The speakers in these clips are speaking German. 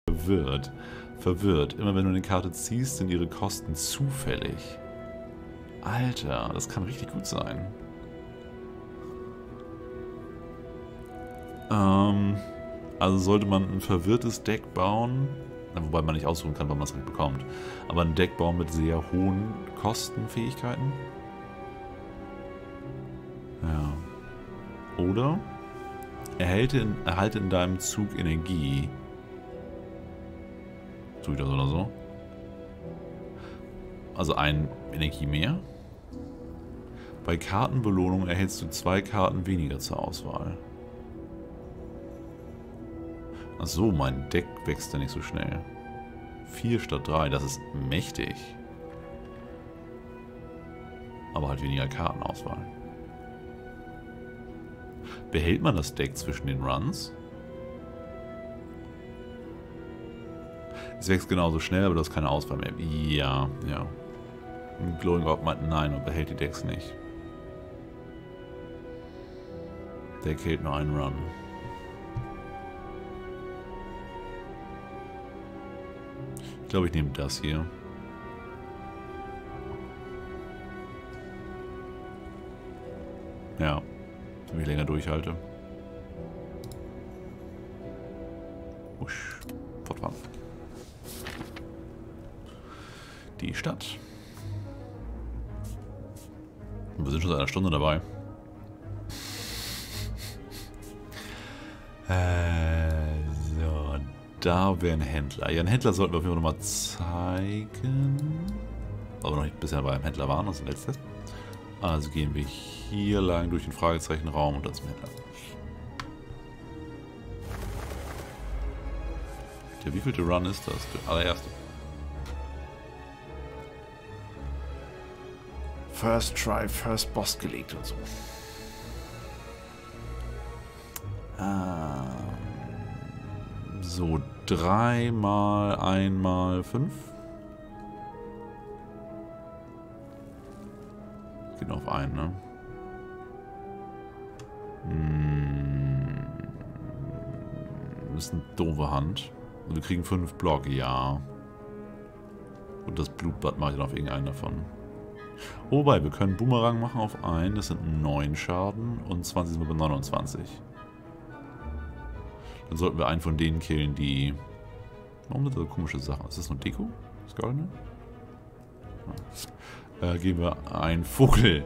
verwirrt. Verwirrt. Immer wenn du eine Karte ziehst, sind ihre Kosten zufällig. Alter, das kann richtig gut sein. Also sollte man ein verwirrtes Deck bauen, wobei man nicht aussuchen kann, wann man es nicht bekommt, aber ein Deck bauen mit sehr hohen Kostenfähigkeiten. Ja. Oder erhalte in deinem Zug Energie. Tue ich das oder so? Also ein Energie mehr. Bei Kartenbelohnung erhältst du 2 Karten weniger zur Auswahl. Achso, mein Deck wächst ja nicht so schnell. 4 statt 3, das ist mächtig. Aber halt weniger Kartenauswahl. Behält man das Deck zwischen den Runs? Es wächst genauso schnell, aber du hast keine Auswahl mehr. Ja, ja. Glowing Orb meint nein und behält die Decks nicht. Deck hält nur einen Run. Ich glaube, ich nehme das hier. Ja, damit ich länger durchhalte. Usch, fortfahren. Die Stadt. Und wir sind schon seit einer Stunde dabei. So, da wäre ein Händler. Ja, einen Händler sollten wir auf jeden Fall nochmal zeigen. Aber noch nicht bisher beim Händler waren, das ist letztes. Also gehen wir hier lang durch den Fragezeichenraum und dann zum Händler. Der wievielte Run ist das? Der allererste. First Try, First Boss gelegt und so. So, 3 mal 1 mal 5. Geht nur auf einen, ne? Das ist eine doofe Hand. Und wir kriegen 5 Block, ja. Und das Blutbad mache ich dann auf irgendeinen davon. Wobei, wir können Boomerang machen auf einen. Das sind 9 Schaden und 20 sind wir bei 29. Dann sollten wir einen von denen killen, die... Warum sind das so komische Sachen? Ist das nur Deko? Das Goldene? Ja. Geben wir einen Vogel.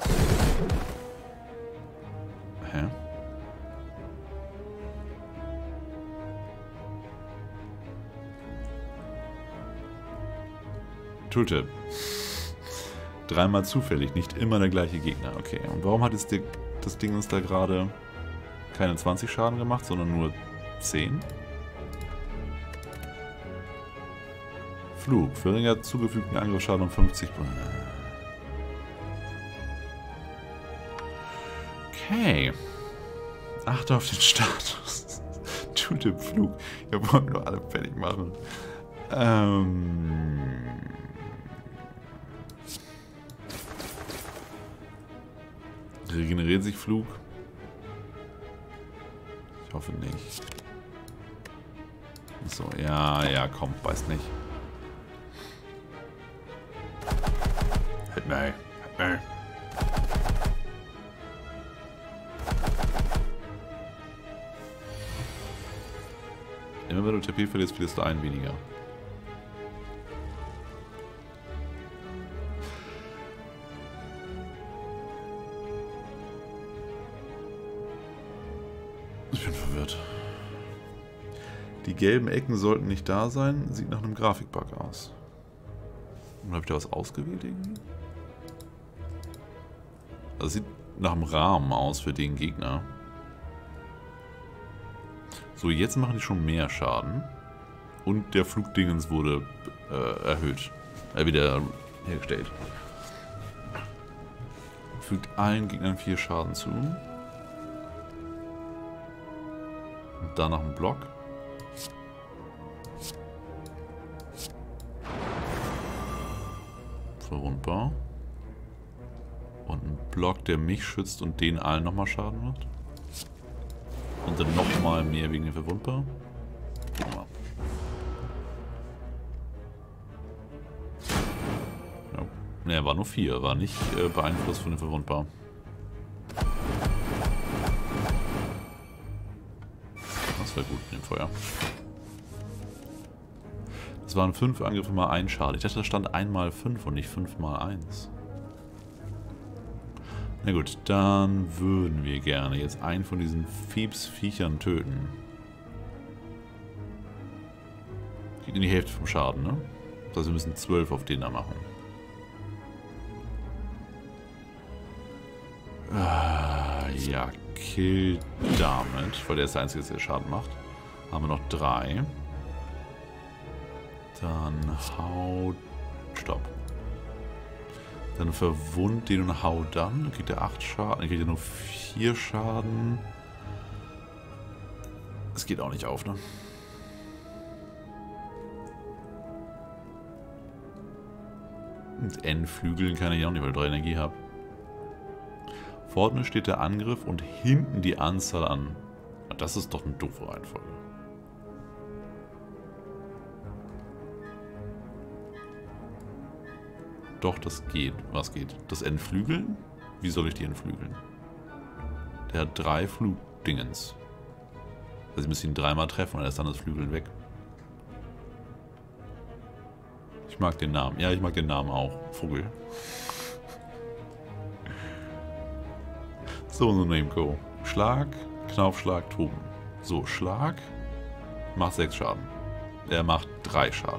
Hä? Tooltip. 3-mal zufällig, nicht immer der gleiche Gegner. Okay, und warum hat jetzt das Ding uns da gerade keine 20 Schaden gemacht, sondern nur 10? Flug. Verringert zugefügten Angriffsschaden um 50%. Okay. Achte auf den Status. Tooltip Flug. Wir wollen nur alle fertig machen. Regeneriert sich Flug? Ich hoffe nicht. So, ja, ja, komm, weiß nicht. Hit me, hit me. Immer wenn du TP verlierst, verlierst du einen weniger. Ich bin verwirrt. Die gelben Ecken sollten nicht da sein. Sieht nach einem Grafikbug aus. Und habe ich da was ausgewählt irgendwie? Das sieht nach einem Rahmen aus für den Gegner. So, jetzt machen die schon mehr Schaden. Und der Flugdingens wurde erhöht. Wieder hergestellt. Fügt allen Gegnern 4 Schaden zu. Und danach ein Block. Verwundbar. Und ein Block, der mich schützt und denen allen nochmal Schaden macht. Und dann nochmal mehr wegen dem Verwundbar. Guck mal. Ne, war nur 4. War nicht beeinflusst von den Verwundbar. Das war gut in dem Feuer. Das waren 5 Angriffe mal 1 Schaden. Ich dachte, da stand 1 mal 5 und nicht 5 mal 1. Na gut, dann würden wir gerne jetzt einen von diesen Fiebs-Viechern töten. Kriegt in die Hälfte vom Schaden, ne? Das heißt, wir müssen 12 auf den da machen. Ja, kill damit, weil der ist der Einzige, der Schaden macht. Haben wir noch 3. Dann hau... Stopp. Dann verwund den und hau dann. Dann kriegt er 8 Schaden. Dann kriegt er nur 4 Schaden. Es geht auch nicht auf, ne? Und entflügeln kann ich auch nicht, weil ich 3 Energie habe. Vorne steht der Angriff und hinten die Anzahl an. Das ist doch eine doofe Reihenfolge. Doch, das geht. Was geht? Das Entflügeln? Wie soll ich die entflügeln? Der hat 3 Flugdingens. Also ich muss ihn 3-mal treffen und erst dann das Flügeln weg. Ich mag den Namen. Ja, ich mag den Namen auch. Vogel. So, Nemco. Schlag, Knaufschlag, Toben. So, Schlag macht 6 Schaden. Er macht 3 Schaden.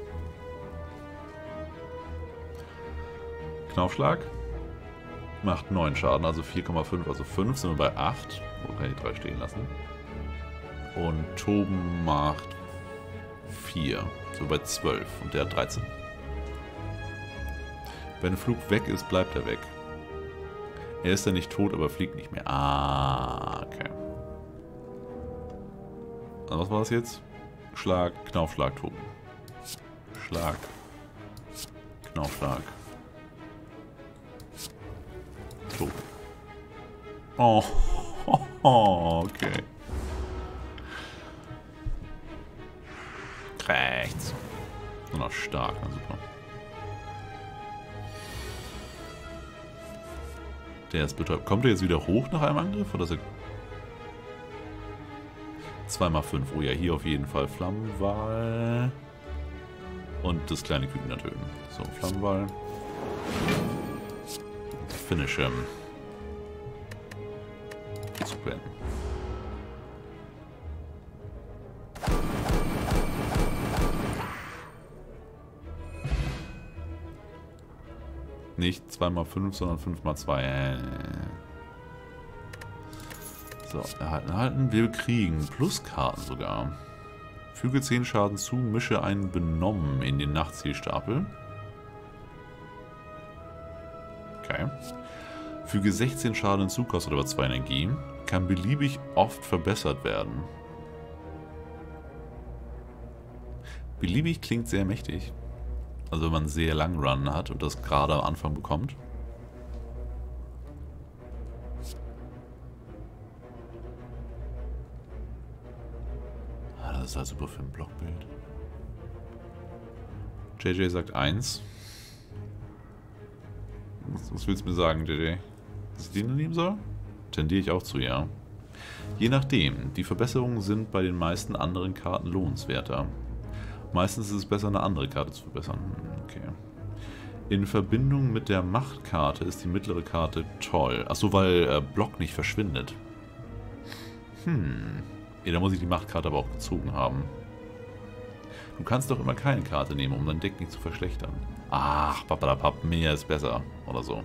Knaufschlag macht 9 Schaden, also 4,5, also 5 sind wir bei 8. So kann ich die 3 stehen lassen. Und Toben macht 4, so bei 12 und der hat 13. Wenn ein Flug weg ist, bleibt er weg. Er ist ja nicht tot, aber fliegt nicht mehr. Ah, okay. Also was war das jetzt? Schlag, Knaufschlag, Toben. Schlag, Knaufschlag, Toben. Oh, okay. Rechts. Und noch stark, na super. Der ist betäubt. Kommt er jetzt wieder hoch nach einem Angriff? Oder ist er... 2x5. Oh ja, hier auf jeden Fall Flammenwall. Und das kleine Küken töten. So, Flammenwall. Finish him. Zu beenden. Nicht 2x5, sondern 5x2. So, erhalten. Wir kriegen Pluskarten sogar. Füge 10 Schaden zu, mische einen Benommen in den Nachtzielstapel. Okay. Füge 16 Schaden hinzu, kostet aber 2 Energie. Kann beliebig oft verbessert werden. Beliebig klingt sehr mächtig. Also wenn man einen sehr langen Run hat und das gerade am Anfang bekommt. Ah, das ist halt super für ein Blockbild. JJ sagt 1. Was willst du mir sagen, JJ? Dass ich den nehmen soll? Tendiere ich auch zu, ja. Je nachdem. Die Verbesserungen sind bei den meisten anderen Karten lohnenswerter. Meistens ist es besser, eine andere Karte zu verbessern. Okay. In Verbindung mit der Machtkarte ist die mittlere Karte toll. Achso, weil Block nicht verschwindet. Ja, da muss ich die Machtkarte aber auch gezogen haben. Du kannst doch immer keine Karte nehmen, um dein Deck nicht zu verschlechtern. Ach, papalapap, mehr ist besser. Oder so.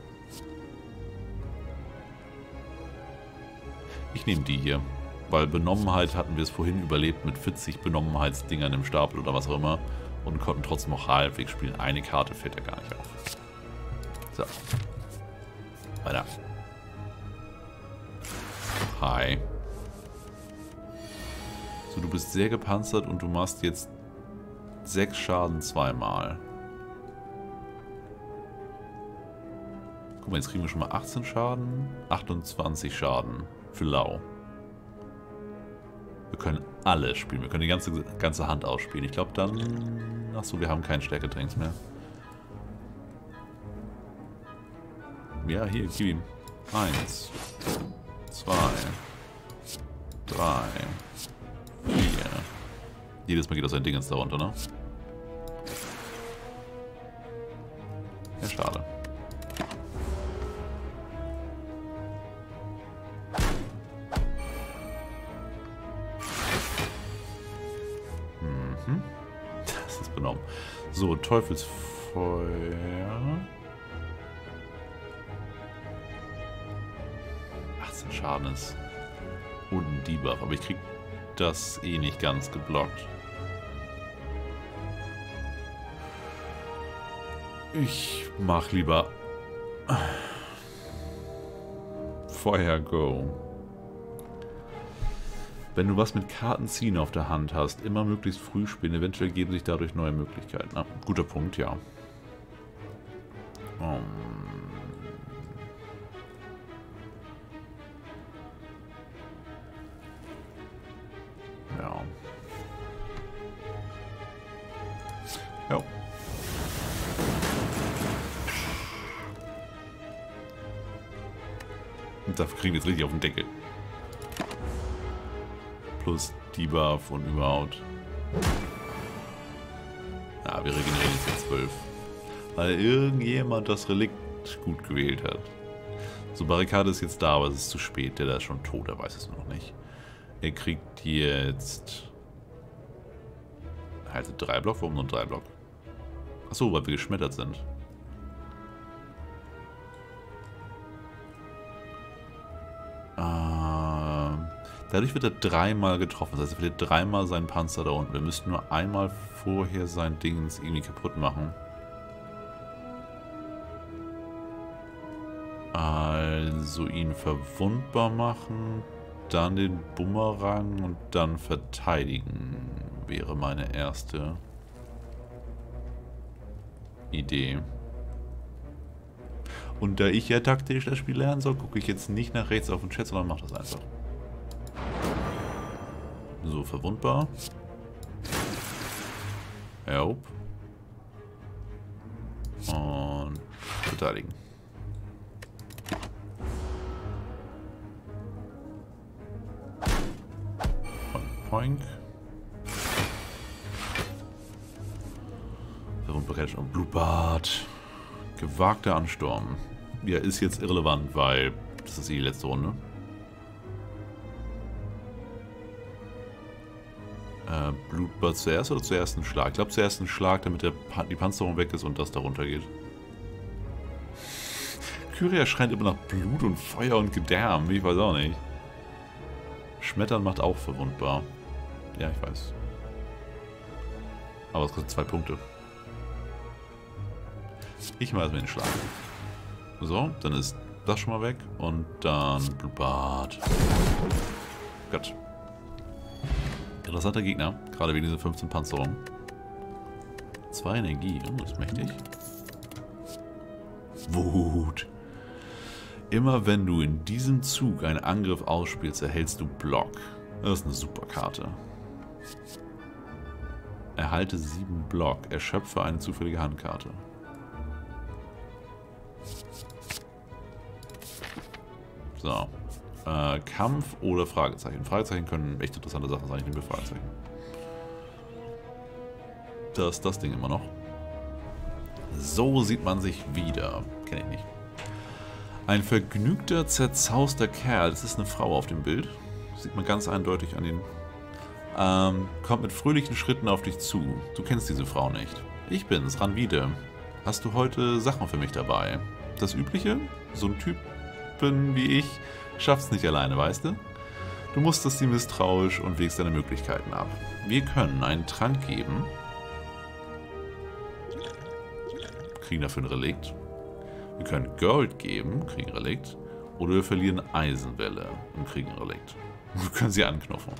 Ich nehme die hier. Weil Benommenheit hatten wir es vorhin überlebt mit 40 Benommenheitsdingern im Stapel oder was auch immer. Und konnten trotzdem noch halbwegs spielen. Eine Karte fällt ja gar nicht auf. So. Weiter. Hi. So, du bist sehr gepanzert und du machst jetzt 6 Schaden 2-mal. Guck mal, jetzt kriegen wir schon mal 18 Schaden, 28 Schaden für Lau. Wir können alle spielen. Wir können die ganze Hand ausspielen. Ich glaube dann... Achso, wir haben keinen Stärkedrinks mehr. Ja, hier, gib ihm. 1, 2, 3, 4. Jedes Mal geht das ein Ding ins darunter, ne? Ja, schade. Mhm. Das ist benommen. So, Teufelsfeuer. 18 Schaden ist. Und ein Debuff, aber ich krieg das eh nicht ganz geblockt. Ich mach lieber Feuer Go. Wenn du was mit Karten ziehen auf der Hand hast, immer möglichst früh spielen. Eventuell geben sich dadurch neue Möglichkeiten. Na, guter Punkt, ja. Ja. Ja. Und dafür kriegen wir jetzt richtig auf den Deckel. Plus Debuff und überhaupt. Ja, wir regenerieren jetzt 12. Weil irgendjemand das Relikt gut gewählt hat. So, Barrikade ist jetzt da, aber es ist zu spät. Der da ist schon tot, er weiß es noch nicht. Er kriegt jetzt... Also 3 Block? Warum nur 3 Block? Achso, weil wir geschmettert sind. Dadurch wird er 3-mal getroffen. Das heißt, er verliert 3-mal seinen Panzer da unten. Wir müssten nur einmal vorher sein Dings irgendwie kaputt machen. Also ihn verwundbar machen, dann den Bumerang und dann verteidigen wäre meine erste Idee. Und da ich ja taktisch das Spiel lernen soll, gucke ich jetzt nicht nach rechts auf den Chat, sondern mache das einfach. So, verwundbar. Help. Und verteidigen. Poink, poink. Verwundbarkeit und Blutbad. Gewagter Ansturm. Ja, ist jetzt irrelevant, weil das ist die letzte Runde. Blutbad zuerst oder zuerst ein Schlag? Ich glaube zuerst ein Schlag, damit die Panzerung weg ist und das darunter geht. Kyria scheint immer nach Blut und Feuer und Gedärm. Ich weiß auch nicht. Schmettern macht auch verwundbar. Ja, ich weiß. Aber es kostet 2 Punkte. Ich mache erstmal den Schlag. So, dann ist das schon mal weg. Und dann Blutbad. Gott. Interessanter Gegner, gerade wegen dieser 15 Panzerung. 2 Energie, oh, ist mächtig. Wut. Immer wenn du in diesem Zug einen Angriff ausspielst, erhältst du Block. Das ist eine super Karte. Erhalte 7 Block, erschöpfe eine zufällige Handkarte. So. Kampf oder Fragezeichen. Fragezeichen können echt interessante Sachen sein. Ich nehme Fragezeichen. Da ist das Ding immer noch. So sieht man sich wieder. Kenne ich nicht. Ein vergnügter, zerzauster Kerl. Das ist eine Frau auf dem Bild. Sieht man ganz eindeutig an den... kommt mit fröhlichen Schritten auf dich zu. Du kennst diese Frau nicht. Ich bin's, Ranvide. Hast du heute Sachen für mich dabei? Das Übliche? So ein Typen wie ich schaff's nicht alleine, weißt du? Du musterst sie misstrauisch und wägst deine Möglichkeiten ab. Wir können einen Trank geben. Kriegen dafür ein Relikt. Wir können Gold geben, kriegen ein Relikt. Oder wir verlieren Eisenwelle und kriegen ein Relikt. Wir können sie anknüpfen.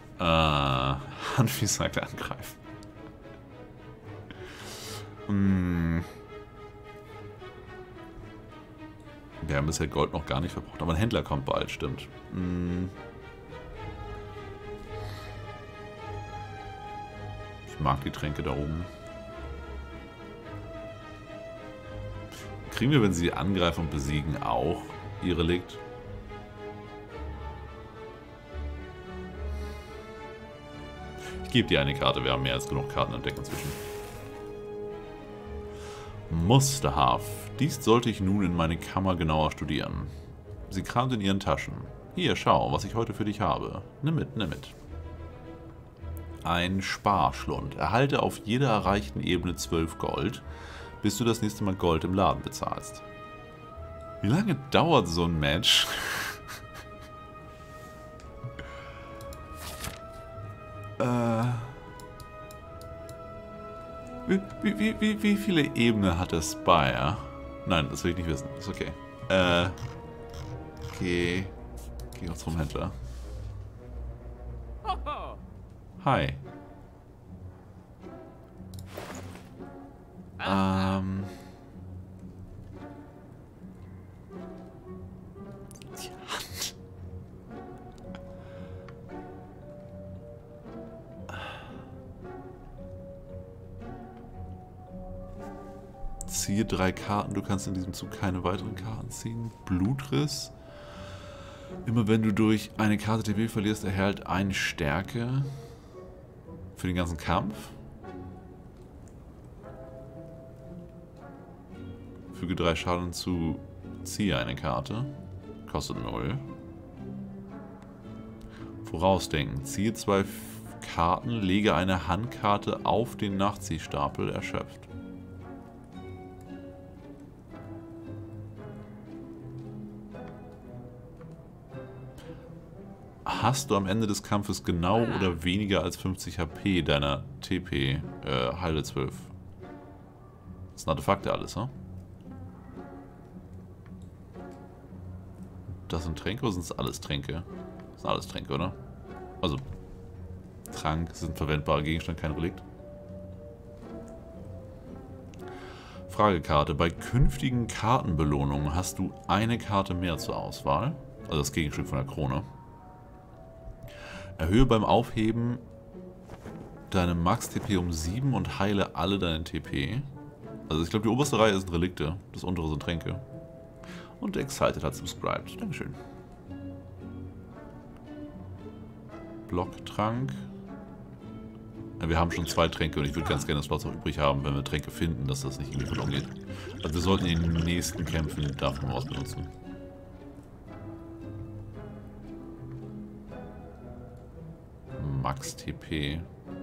Hanfi sagt angreifen. Wir haben bisher Gold noch gar nicht verbraucht, aber ein Händler kommt bald, stimmt. Ich mag die Tränke da oben. Kriegen wir, wenn sie angreifen und besiegen, auch ihr Relikt? Ich gebe dir eine Karte, wir haben mehr als genug Karten im Deck inzwischen. Musterhaft. Dies sollte ich nun in meine Kammer genauer studieren. Sie kramt in ihren Taschen. Hier, schau, was ich heute für dich habe. Nimm mit, nimm mit. Ein Sparschlund. Erhalte auf jeder erreichten Ebene 12 Gold, bis du das nächste Mal Gold im Laden bezahlst. Wie lange dauert so ein Match? Wie viele Ebenen hat der Spire? Nein, das will ich nicht wissen. Ist okay. Geh noch zum Händler. Hi. Die Hand. Ziehe 3 Karten, du kannst in diesem Zug keine weiteren Karten ziehen. Blutriss. Immer wenn du durch eine Karte TP verlierst, erhält eine Stärke für den ganzen Kampf. Füge 3 Schaden zu, ziehe eine Karte. Kostet 0. Vorausdenken. Ziehe 2 Karten, lege eine Handkarte auf den Nachziehstapel, erschöpft. Hast du am Ende des Kampfes genau oder weniger als 50 HP deiner TP, Heile 12. Das sind Artefakte alles, ne? Das sind Tränke oder sind es alles Tränke? Das sind alles Tränke, oder? Also, Trank ist ein verwendbarer Gegenstand, kein Relikt. Fragekarte. Bei künftigen Kartenbelohnungen hast du eine Karte mehr zur Auswahl. Also das Gegenstück von der Krone. Erhöhe beim Aufheben deine Max-TP um 7 und heile alle deine TP. Also ich glaube, die oberste Reihe sind Relikte, das untere sind Tränke. Und Excited hat subscribed. Dankeschön. Blocktrank. Ja, wir haben schon 2 Tränke und ich würde ganz gerne das Slots auch übrig haben, wenn wir Tränke finden, dass das nicht irgendwie verloren geht. Also wir sollten in den nächsten Kämpfen davon was benutzen. Max TP.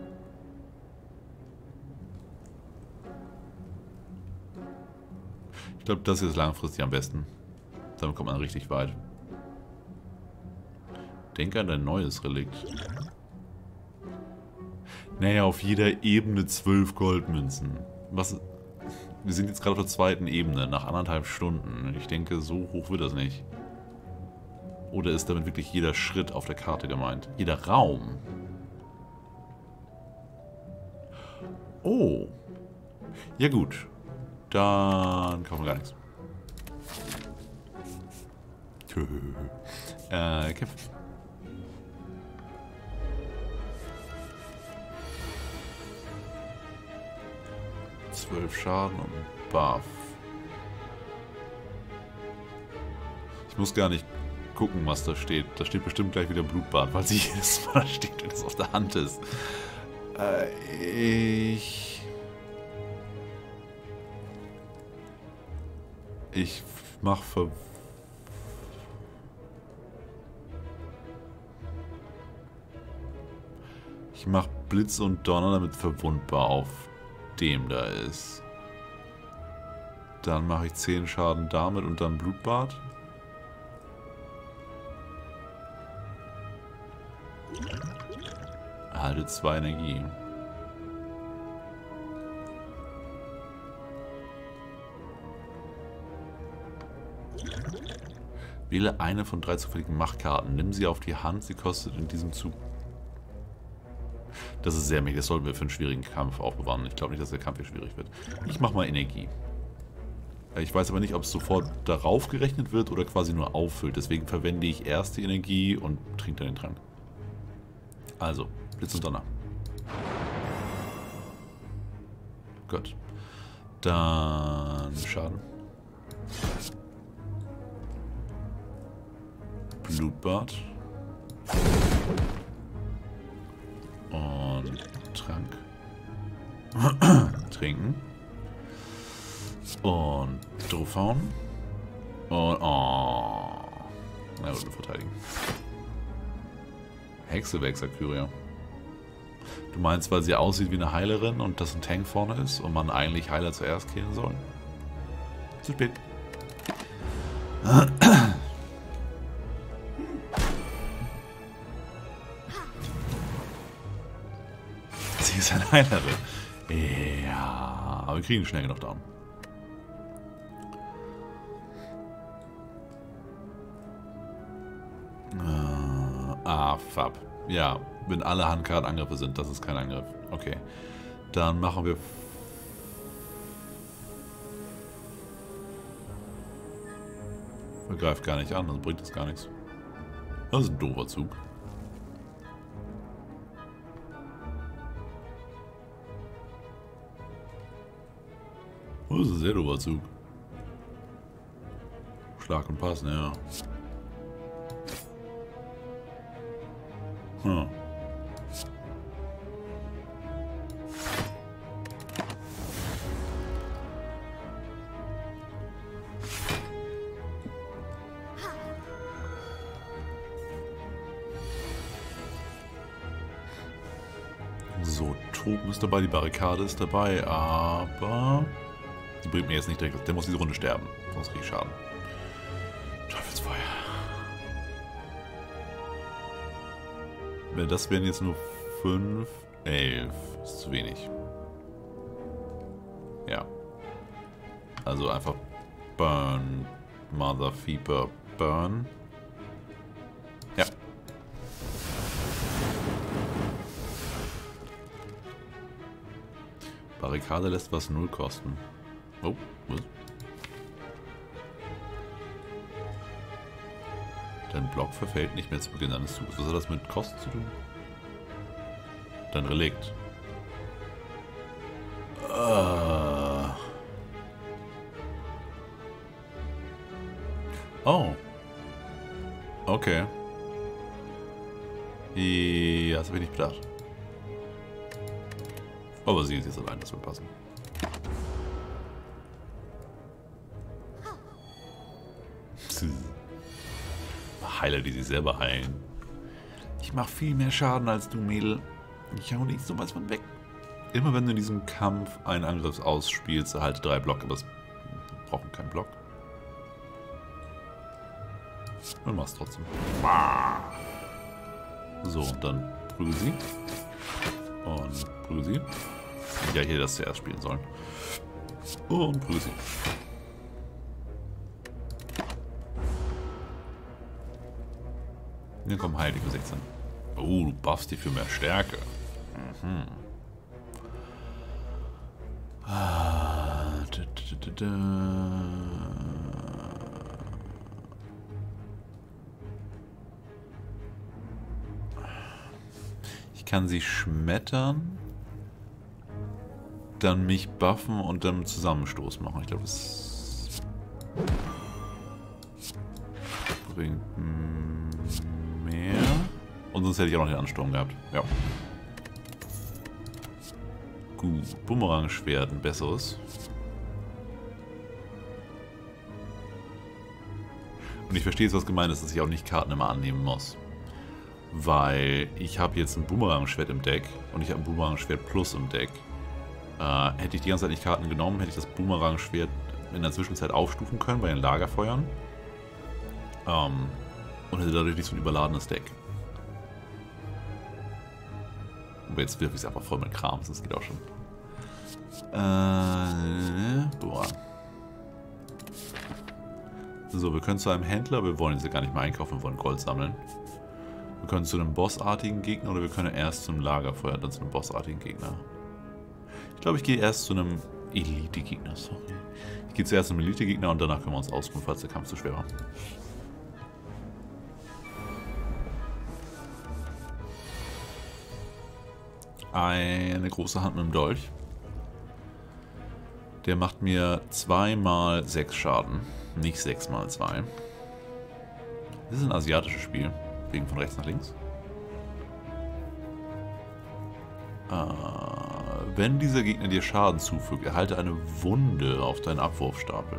Ich glaube, das hier ist langfristig am besten. Damit kommt man richtig weit. Denke an dein neues Relikt. Naja, auf jeder Ebene 12 Goldmünzen. Was? Wir sind jetzt gerade auf der zweiten Ebene, nach 1,5 Stunden. Ich denke, so hoch wird das nicht. Oder ist damit wirklich jeder Schritt auf der Karte gemeint? Jeder Raum? Oh. Ja gut. Dann kaufen wir gar nichts. Kämpfen. ...12 Schaden und Buff. Ich muss gar nicht gucken, was da steht. Da steht bestimmt gleich wieder Blutbad, weil sie jedes Mal steht, wenn es auf der Hand ist. Ich mach Ich mach Blitz und Donner, damit verwundbar auf dem da ist. Dann mache ich 10 Schaden damit und dann Blutbad. Erhalte 2 Energie. Wähle eine von 3 zufälligen Machtkarten. Nimm sie auf die Hand, sie kostet in diesem Zug. Das ist sehr mächtig, das sollten wir für einen schwierigen Kampf aufbewahren. Ich glaube nicht, dass der Kampf hier schwierig wird. Ich mache mal Energie. Ich weiß aber nicht, ob es sofort darauf gerechnet wird oder quasi nur auffüllt. Deswegen verwende ich erst die Energie und trinke dann den Trank. Also, Blitz und Donner. Gut. Dann Schaden. Blutbad. Und Trank. Trinken. Und draufhauen. Und oh. Na gut, wir verteidigen. Hexe weg, Kyria. Du meinst, weil sie aussieht wie eine Heilerin und das ein Tank vorne ist und man eigentlich Heiler zuerst killen soll? Zu spät. Sie ist eine Heilerin. Ja, aber wir kriegen schnell genug down. Fab. Ja, wenn alle Handkartenangriffe sind, das ist kein Angriff. Okay. Dann machen wir... Er greift gar nicht an, dann bringt das gar nichts. Das ist ein doofer Zug. Das ist ein sehr doofer Zug. Schlag und Passen, ja. Hm. So, Token ist dabei, die Barrikade ist dabei, aber die bringt mir jetzt nicht direkt. Der muss diese Runde sterben, sonst kriege ich Schaden. Teufelsfeuer. Das wären jetzt nur 5, 11. Das ist zu wenig. Ja. Also einfach Burn, Mother Feeper, Burn. Ja. Barrikade lässt was 0 kosten. Oh, was? Dein Block verfällt nicht mehr zu Beginn eines Zuges. Was hat das mit Kosten zu tun? Dein Relikt. Oh. Okay. Ja, das habe ich nicht bedacht. Aber sie ist jetzt allein, das wird passen. Heiler, die sich selber heilen. Ich mache viel mehr Schaden als du, Mädel. Ich hau nicht so was von weg. Immer wenn du in diesem Kampf einen Angriff ausspielst, erhalte 3 Block, aber es brauchen keinen Block. Und machst trotzdem. So, und dann prügel sie. Und prügel sie. Ja, hier das zuerst spielen sollen. Und prügel sie. Hier kommen Heilige 16. Oh, du buffst die für mehr Stärke. Mhm. Ich kann sie schmettern, dann mich buffen und dann einen Zusammenstoß machen. Ich glaube, das bringt mehr. Und sonst hätte ich auch noch den Ansturm gehabt. Ja. Gut. Bumerang-Schwert, ein besseres. Und ich verstehe jetzt, was gemeint ist, dass ich auch nicht Karten immer annehmen muss. Weil ich habe jetzt ein Bumerang-Schwert im Deck und ich habe ein Bumerang-Schwert Plus im Deck. Hätte ich die ganze Zeit nicht Karten genommen, hätte ich das Bumerang-Schwert in der Zwischenzeit aufstufen können bei den Lagerfeuern. Und hätte dadurch nicht so ein überladenes Deck. Aber jetzt wirf ich es einfach voll mit Krams, das geht auch schon. Boah. So, wir können zu einem Händler, wir wollen jetzt ja gar nicht mehr einkaufen, wir wollen Gold sammeln. Wir können zu einem bossartigen Gegner oder wir können erst zum Lagerfeuer, dann zu einem bossartigen Gegner. Ich glaube, ich gehe erst zu einem Elite-Gegner, sorry. Ich gehe zuerst zum Elite-Gegner und danach können wir uns ausruhen, falls der Kampf zu schwer war. Eine große Hand mit dem Dolch. Der macht mir 2 mal 6 Schaden. Nicht 6 mal 2. Das ist ein asiatisches Spiel. Wegen von rechts nach links. Wenn dieser Gegner dir Schaden zufügt, erhalte eine Wunde auf deinen Abwurfstapel.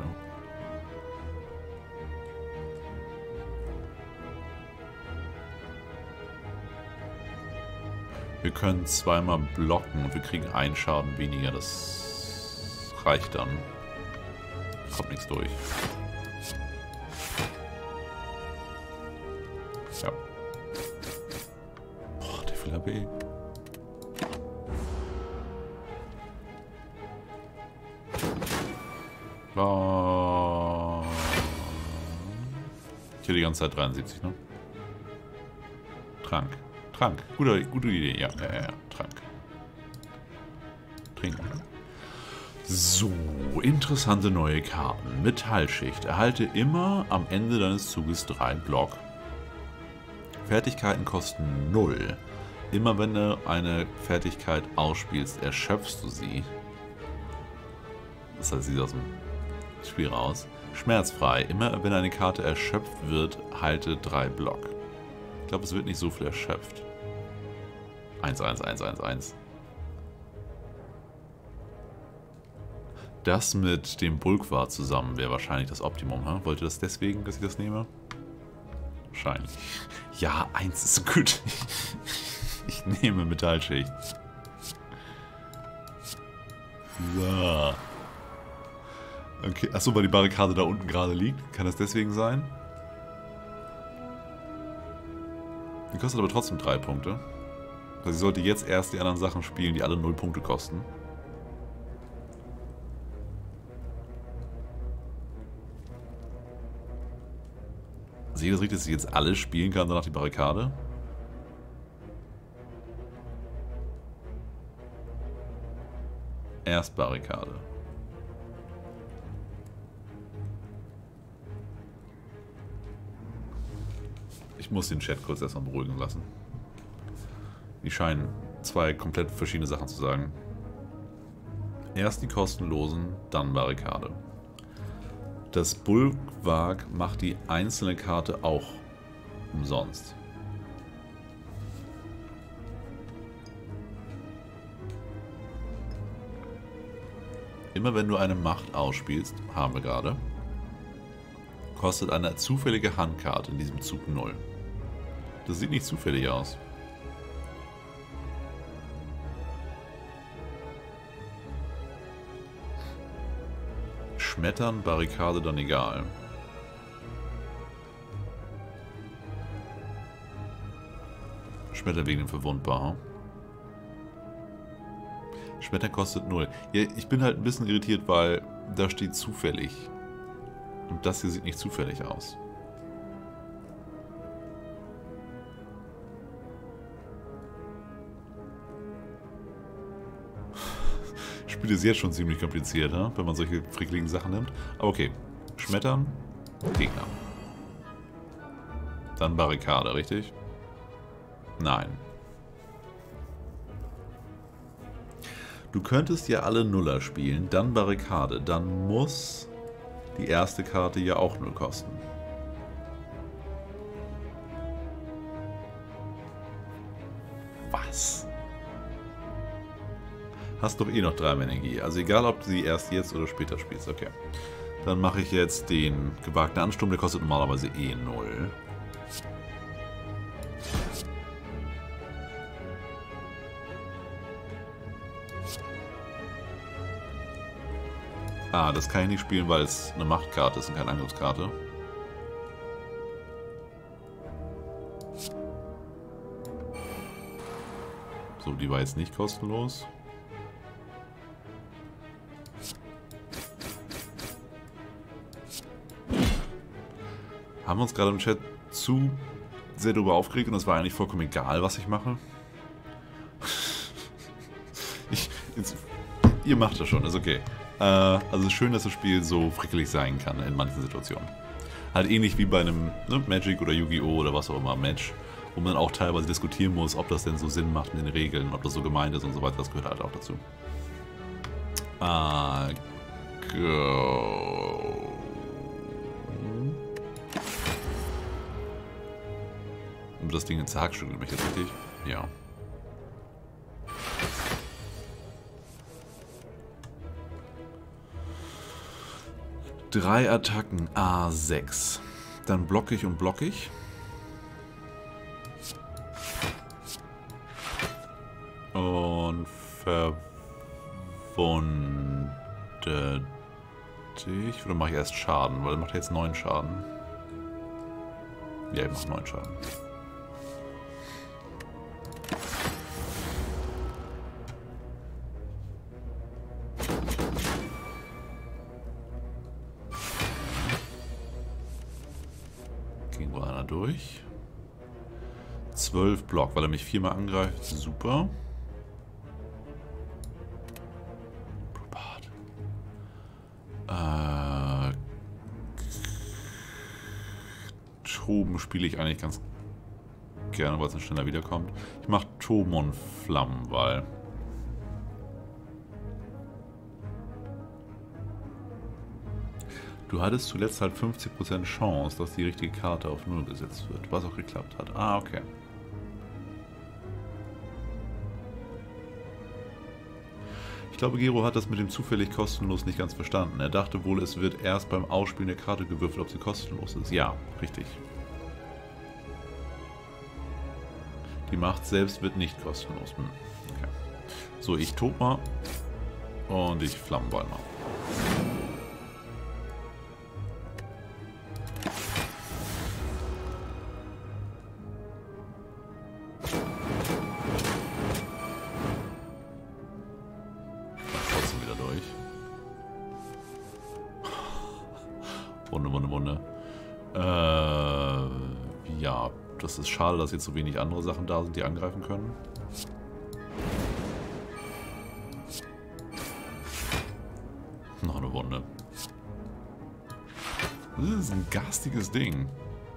Wir können 2-mal blocken und wir kriegen 1 Schaden weniger. Das reicht dann. Kommt nichts durch. Ja. Boah, der viel HP. Ich hätte die ganze Zeit 73, ne? Trank. Trank. Gute Idee. Ja. Trank. Trinken. So, interessante neue Karten. Metallschicht. Erhalte immer am Ende deines Zuges 3 Block. Fertigkeiten kosten 0. Immer wenn du eine Fertigkeit ausspielst, erschöpfst du sie. Das heißt, sie ist aus dem Spiel raus. Schmerzfrei. Immer wenn eine Karte erschöpft wird, halte 3 Block. Ich glaube, es wird nicht so viel erschöpft. 1, 1, 1, 1, 1. Das mit dem Bulkwar zusammen wäre wahrscheinlich das Optimum. Hm? Wollt ihr das deswegen, dass ich das nehme? Wahrscheinlich. Ja, 1 ist so gut. Ich nehme Metallschicht. So. Okay, achso, weil die Barrikade da unten gerade liegt. Kann das deswegen sein? Die kostet aber trotzdem 3 Punkte. Also ich sollte jetzt erst die anderen Sachen spielen, die alle 0 Punkte kosten. Sehe ich das richtig, dass ich jetzt alles spielen kann, danach die Barrikade? Erst Barrikade. Ich muss den Chat kurz erstmal beruhigen lassen. Die scheinen 2 komplett verschiedene Sachen zu sagen. Erst die kostenlosen, dann Barrikade. Das Bulwark macht die einzelne Karte auch umsonst. Immer wenn du eine Macht ausspielst, haben wir gerade, kostet eine zufällige Handkarte in diesem Zug 0. Das sieht nicht zufällig aus. Schmettern, Barrikade, dann egal. Schmettern wegen dem Verwundbar. Schmettern kostet 0. Ja, ich bin halt ein bisschen irritiert, weil da steht zufällig. Und das hier sieht nicht zufällig aus. Das Spiel ist jetzt schon ziemlich kompliziert, wenn man solche frickligen Sachen nimmt. Aber okay. Schmettern, Gegner. Dann Barrikade, richtig? Nein. Du könntest ja alle Nuller spielen, dann Barrikade. Dann muss die erste Karte ja auch 0 kosten. Was? Hast doch eh noch 3 Energie. Also egal, ob du sie erst jetzt oder später spielst. Okay. Dann mache ich jetzt den gewagten Ansturm. Der kostet normalerweise eh 0. Ah, das kann ich nicht spielen, weil es eine Machtkarte ist und keine Angriffskarte. So, die war jetzt nicht kostenlos. Haben wir uns gerade im Chat zu sehr darüber aufgeregt und es war eigentlich vollkommen egal, was ich mache. Ihr macht das schon, ist okay. Also es ist schön, dass das Spiel so frickelig sein kann in manchen Situationen. Halt ähnlich wie bei einem Magic oder Yu-Gi-Oh! Oder was auch immer, Match, wo man auch teilweise diskutieren muss, ob das denn so Sinn macht mit den Regeln, ob das so gemeint ist und so weiter, das gehört halt auch dazu. Go. Und das Ding ins Hackstück mich jetzt richtig? Ja. Drei Attacken A6. Dann blocke ich und blocke ich. Und verwunde dich. Oder mache ich erst Schaden? Weil er macht jetzt 9 Schaden. Ja, ich mache 9 Schaden. Ging wohl einer durch. 12 Block, weil er mich 4-mal angreift. Super. Toben spiele ich eigentlich ganz gerne, weil es dann schneller wiederkommt. Ich mache Tomon Flammenwall. Du hattest zuletzt halt 50% Chance, dass die richtige Karte auf 0 gesetzt wird, was auch geklappt hat. Ah, okay. Ich glaube, Gero hat das mit dem zufällig kostenlos nicht ganz verstanden. Er dachte wohl, es wird erst beim Ausspielen der Karte gewürfelt, ob sie kostenlos ist. Ja, richtig. Die Macht selbst wird nicht kostenlos. Okay. So, ich tob mal. Und ich Flammenball mal. Trotzdem wieder durch. Wunde. Ja. Das ist schade, dass jetzt so wenig andere Sachen da sind, die angreifen können. Noch eine Wunde. Das ist ein garstiges Ding.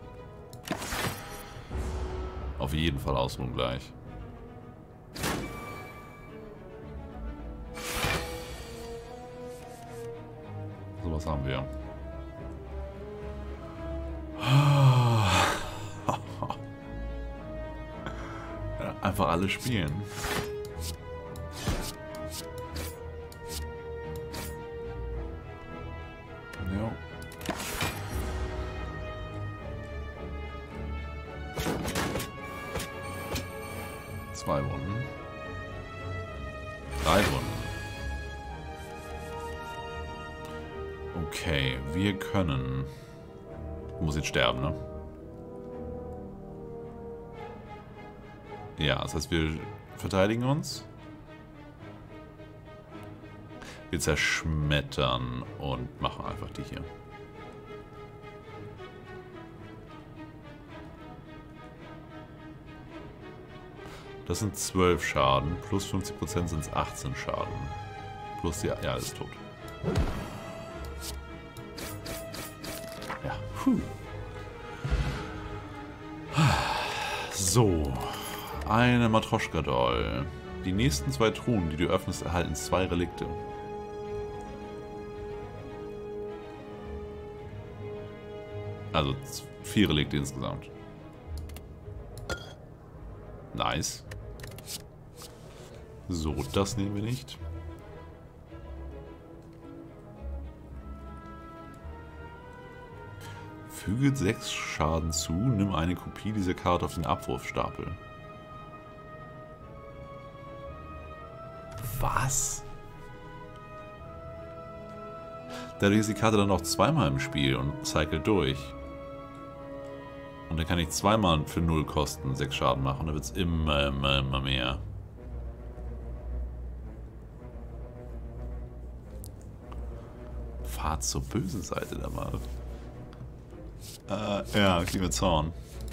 Auf jeden Fall Ausruhen gleich. So, was haben wir? Einfach alle spielen. Ja. Zwei Wunden. 3 Wunden. Okay, wir können... Muss jetzt sterben, ne? Ja, das heißt, wir verteidigen uns. Wir zerschmettern und machen einfach die hier. Das sind 12 Schaden. Plus 50% sind es 18 Schaden. Plus die... Ja, ist tot. Ja, puh. So. Eine Matroschka-Doll. Die nächsten 2 Truhen, die du öffnest, erhalten 2 Relikte. Also 4 Relikte insgesamt. Nice. So, das nehmen wir nicht. Füge 6 Schaden zu, nimm eine Kopie dieser Karte auf den Abwurfstapel. Was? Dadurch ist die Karte dann noch 2-mal im Spiel und cycelt durch. Und dann kann ich 2-mal für 0 Kosten 6 Schaden machen. Dann wird es immer mehr. Fahrt zur bösen Seite der Wahl. Ja, kriegen wir Zorn.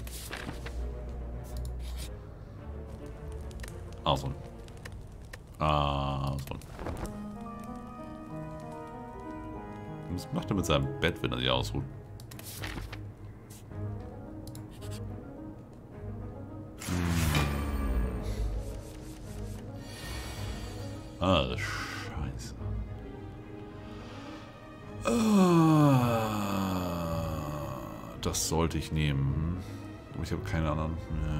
Ausruhen. Ausruhen. Was macht er mit seinem Bett, wenn er sich ausruht? Ah, Scheiße. Das sollte ich nehmen. Aber ich habe keine anderen.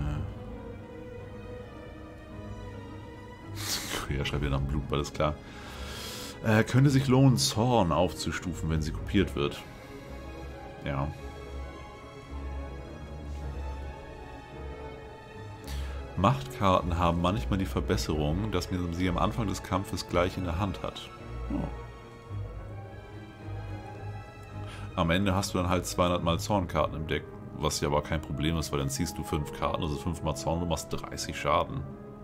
Ja, schreibt ihr nach dem Blutball, ist klar. Könnte sich lohnen, Zorn aufzustufen, wenn sie kopiert wird. Ja. Machtkarten haben manchmal die Verbesserung, dass man sie am Anfang des Kampfes gleich in der Hand hat. Oh. Am Ende hast du dann halt 200 mal Zornkarten im Deck, was ja aber kein Problem ist, weil dann ziehst du 5 Karten, also 5 mal Zorn und machst 30 Schaden.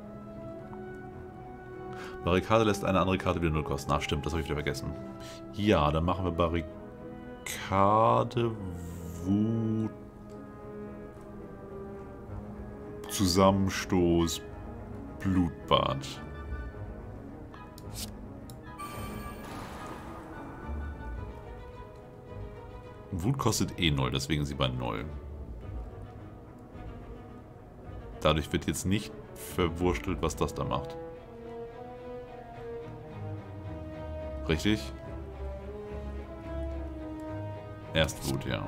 Barrikade lässt eine andere Karte wieder 0 kosten. Ach stimmt, das habe ich wieder vergessen. Ja, dann machen wir Barrikade, Wut, Zusammenstoß, Blutbad. Wut kostet eh 0, deswegen sie bei 0. Dadurch wird jetzt nicht verwurstelt, was das da macht. Richtig? Erst Wut, ja.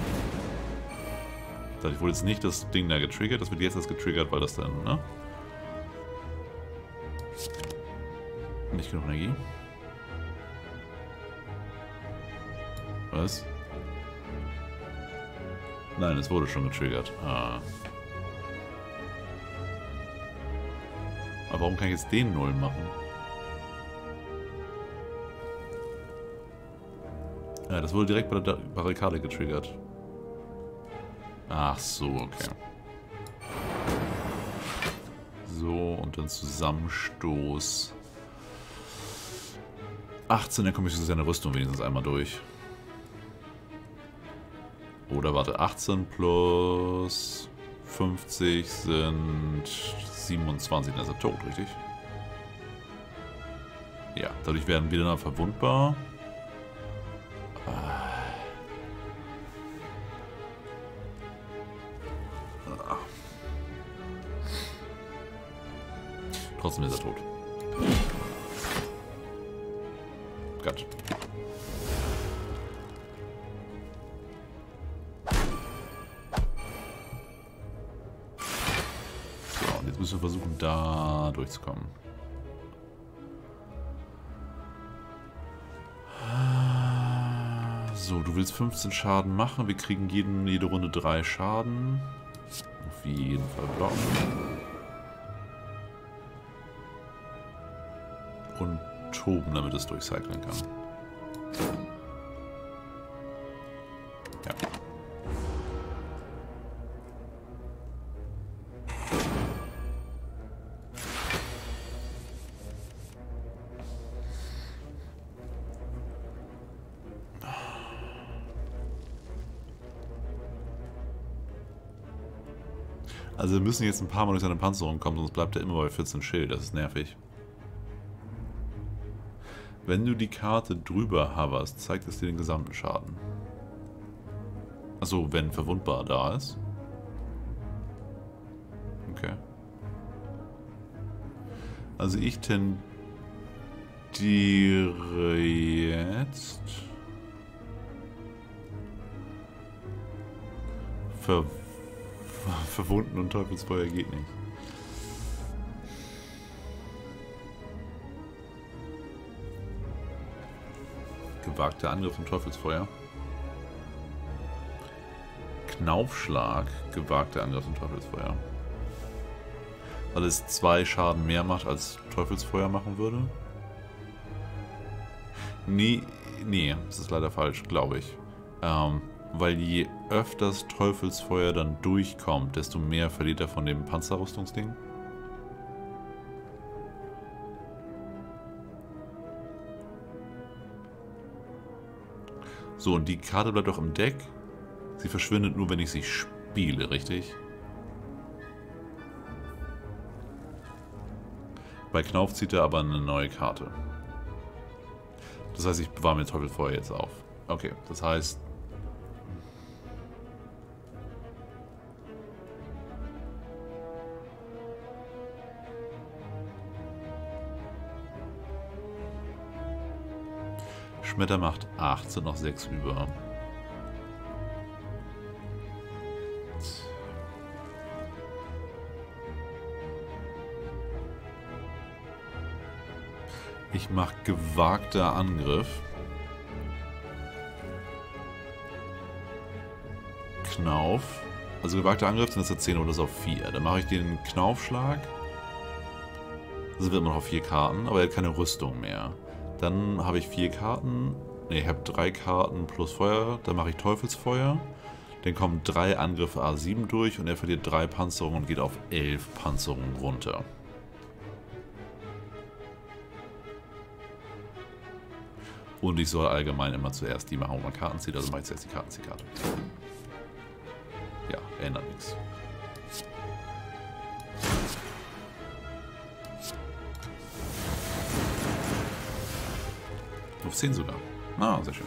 Dadurch wurde jetzt nicht das Ding da getriggert, das wird jetzt erst getriggert, weil das dann, ne? Nicht genug Energie. Was? Nein, es wurde schon getriggert. Ah. Aber warum kann ich jetzt den 0 machen? Ja, das wurde direkt bei der Barrikade getriggert. Ach so, okay. So, und dann Zusammenstoß. 18, dann komme ich zu seiner Rüstung wenigstens einmal durch. Oder warte, 18 plus 50 sind 27, dann ist er tot, richtig? Ja, dadurch werden wir dann verwundbar. Trotzdem ist er tot. Gut. So, und jetzt müssen wir versuchen, da durchzukommen. So, du willst 15 Schaden machen. Wir kriegen jede Runde 3 Schaden. Auf jeden Fall blocken. Und toben, damit es durchcyclen kann. Ja. Also wir müssen jetzt ein paar Mal durch seine Panzerung kommen, sonst bleibt er immer bei 14 Schild. Das ist nervig. Wenn du die Karte drüber hoverst, zeigt es dir den gesamten Schaden. Achso, wenn verwundbar da ist. Okay. Also ich tendiere jetzt... Verwunden und Teufelsfeuer geht nicht. Gewagter Angriff und Teufelsfeuer. Knaufschlag, gewagter Angriff und Teufelsfeuer. Weil es 2 Schaden mehr macht, als Teufelsfeuer machen würde. Nee, das ist leider falsch, glaube ich. Weil je öfters Teufelsfeuer dann durchkommt, desto mehr verliert er von dem Panzerrüstungsding. So, und die Karte bleibt auch im Deck. Sie verschwindet nur, wenn ich sie spiele, richtig? Bei Knauf zieht er aber eine neue Karte. Das heißt, ich bewahre mir Teufelsfeuer jetzt auf. Okay, das heißt... Schmetter macht 8, sind noch 6 über. Ich mache gewagter Angriff. Knauf. Also gewagter Angriff sind das jetzt 10 oder das auf 4. Dann mache ich den Knaufschlag. Das wird immer noch auf 4 Karten, aber er hat keine Rüstung mehr. Dann habe ich 4 Karten. Ne, ich habe 3 Karten plus Feuer. Dann mache ich Teufelsfeuer. Dann kommen 3 Angriffe A7 durch und er verliert 3 Panzerungen und geht auf 11 Panzerungen runter. Und ich soll allgemein immer zuerst die machen, wo man Karten zieht. Also mache ich zuerst die Kartenziehkarte. Ja, ändert nichts. Auf 10 sogar. Ah, sehr schön.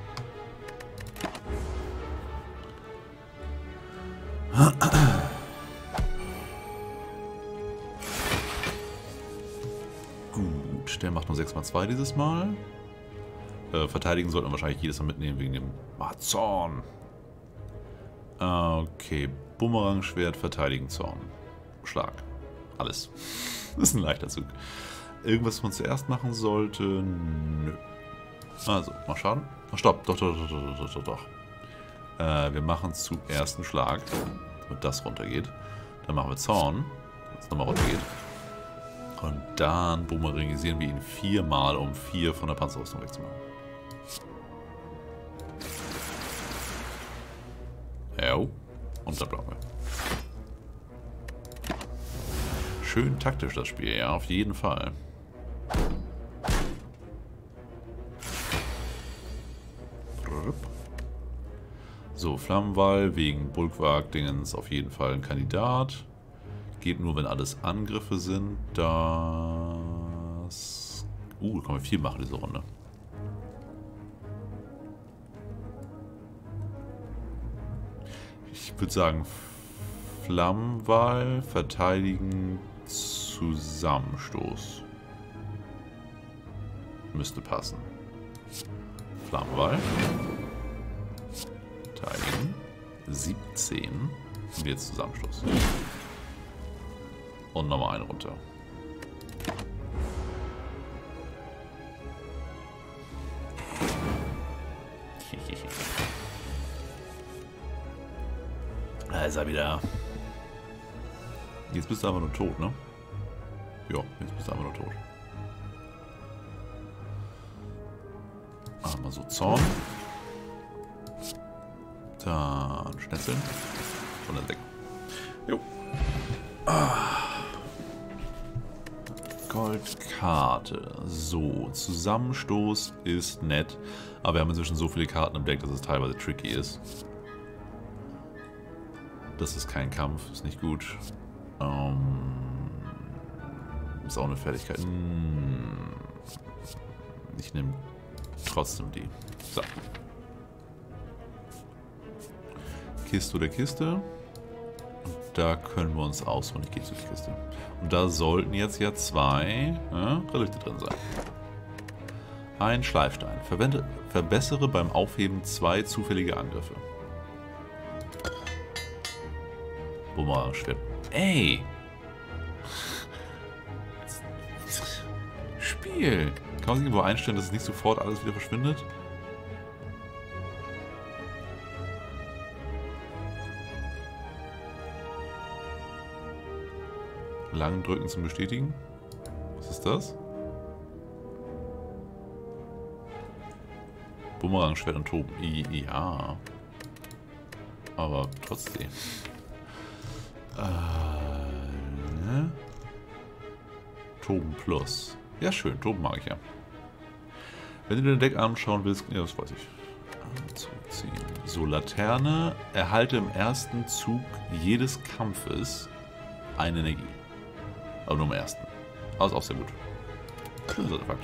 Gut, der macht nur 6×2 dieses Mal. Verteidigen sollten wir wahrscheinlich jedes Mal mitnehmen wegen dem Zorn. Okay, Bumerang-Schwert, Verteidigen, Zorn. Schlag. Alles. Das ist ein leichter Zug. Irgendwas, was man zuerst machen sollte? Nö. Also, mal Schaden. Oh, stopp. Doch. Wir machen zuerst einen Schlag, damit das runtergeht. Dann machen wir Zorn, damit es nochmal runtergeht. Und dann bumerangisieren wir ihn 4-mal, um 4 von der Panzerrüstung wegzumachen. Ja, und dann blocken wir. Schön taktisch das Spiel, ja, auf jeden Fall. So, Flammenwall wegen Bulwark-Dingens auf jeden Fall ein Kandidat. Geht nur, wenn alles Angriffe sind. Das... da können wir viel machen diese Runde. Ich würde sagen, Flammenwall, Verteidigen, Zusammenstoß. Müsste passen. Flammenwall. Verteidigen. 17. Und jetzt Zusammenstoß. Und nochmal einen runter. Da ist er wieder. Jetzt bist du einfach nur tot, ne? Ja, jetzt bist du einfach nur tot. Machen wir so Zorn. Dann Schnetzeln. Und dann weg. Jo. Goldkarte. So, Zusammenstoß ist nett. Aber wir haben inzwischen so viele Karten im Deck, dass es teilweise tricky ist. Das ist kein Kampf, ist nicht gut. Ist auch eine Fertigkeit. Ich nehme trotzdem die. So. Kiste oder Kiste. Und da können wir uns ausruhen. Ich gehe zu der Kiste. Und da sollten jetzt ja 2 Relikte drin sein. Ein Schleifstein. Verbessere beim Aufheben 2 zufällige Angriffe. Bumerang-Schwert. Ey! Spiel! Kann man sich irgendwo einstellen, dass es nicht sofort alles wieder verschwindet? Lang drücken zum Bestätigen. Was ist das? Bumerang-Schwert und Toben. Ja. Aber trotzdem. Toben Plus. Ja, schön. Toben mag ich ja. Wenn du dein Deck anschauen willst... Ja, das weiß ich. Zurückziehen. So, Laterne. Erhalte im ersten Zug jedes Kampfes eine Energie. Aber nur im ersten. Aber ist auch sehr gut. Schönes Artefakt.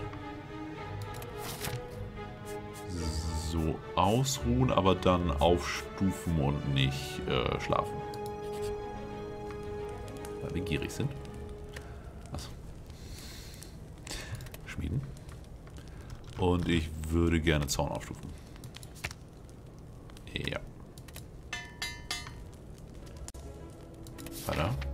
So, ausruhen, aber dann aufstufen und nicht schlafen. Weil wir gierig sind. Achso. Schmieden. Und ich würde gerne Zaun aufstufen. Ja. Weiter.